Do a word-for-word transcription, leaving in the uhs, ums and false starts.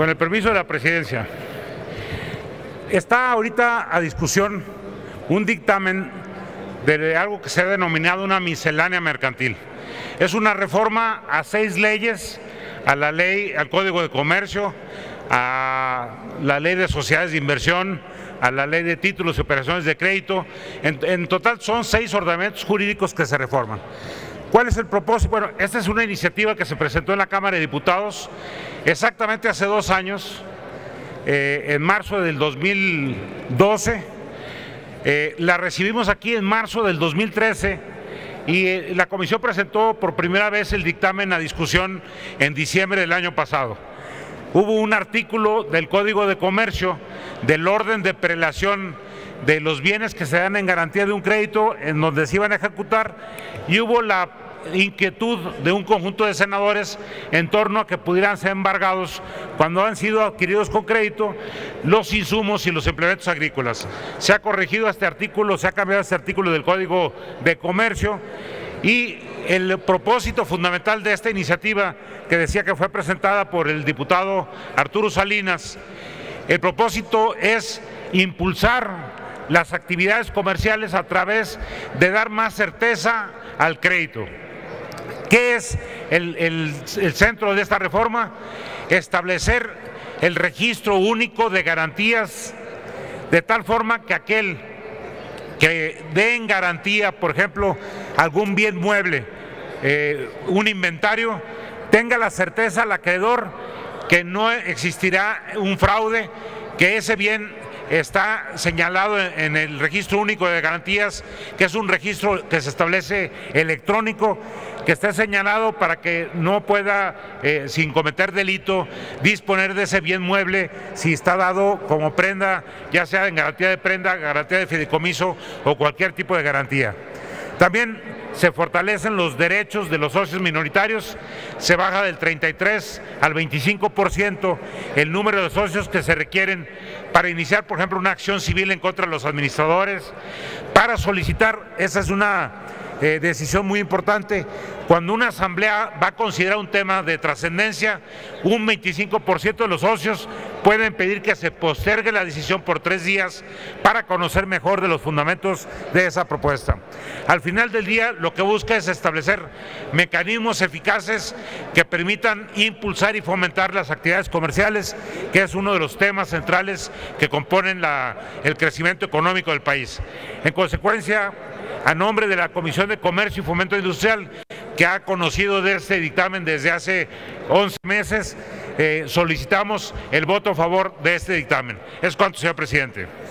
Con el permiso de la presidencia, está ahorita a discusión un dictamen de algo que se ha denominado una miscelánea mercantil. Es una reforma a seis leyes, a la ley, al Código de Comercio, a la ley de sociedades de inversión, a la ley de títulos y operaciones de crédito. En, en total son seis ordenamientos jurídicos que se reforman. ¿Cuál es el propósito? Bueno, esta es una iniciativa que se presentó en la Cámara de Diputados exactamente hace dos años, eh, en marzo del dos mil doce. Eh, la recibimos aquí en marzo del dos mil trece y eh, la Comisión presentó por primera vez el dictamen a discusión en diciembre del año pasado. Hubo un artículo del Código de Comercio del orden de prelación de los bienes que se dan en garantía de un crédito en donde se iban a ejecutar, y hubo la inquietud de un conjunto de senadores en torno a que pudieran ser embargados cuando han sido adquiridos con crédito los insumos y los implementos agrícolas. Se ha corregido este artículo, se ha cambiado este artículo del Código de Comercio, y el propósito fundamental de esta iniciativa, que decía que fue presentada por el diputado Arturo Salinas, el propósito es impulsar las actividades comerciales a través de dar más certeza al crédito. ¿Qué es el, el, el centro de esta reforma? Establecer el registro único de garantías, de tal forma que aquel que dé en garantía, por ejemplo, algún bien mueble, eh, un inventario, tenga la certeza al acreedor que no existirá un fraude, que ese bien está señalado en el registro único de garantías, que es un registro que se establece electrónico, que esté señalado para que no pueda, eh, sin cometer delito, disponer de ese bien mueble si está dado como prenda, ya sea en garantía de prenda, garantía de fideicomiso o cualquier tipo de garantía. También se fortalecen los derechos de los socios minoritarios, se baja del treinta y tres al veinticinco por ciento el número de socios que se requieren para iniciar, por ejemplo, una acción civil en contra de los administradores, para solicitar, esa es una eh, decisión muy importante, cuando una asamblea va a considerar un tema de trascendencia, un veinticinco por ciento de los socios pueden pedir que se postergue la decisión por tres días para conocer mejor de los fundamentos de esa propuesta. Al final del día, lo que busca es establecer mecanismos eficaces que permitan impulsar y fomentar las actividades comerciales, que es uno de los temas centrales que componen la, el crecimiento económico del país. En consecuencia, a nombre de la Comisión de Comercio y Fomento Industrial, que ha conocido de este dictamen desde hace once meses, eh, solicitamos el voto a favor de este dictamen. Es cuanto, señor presidente.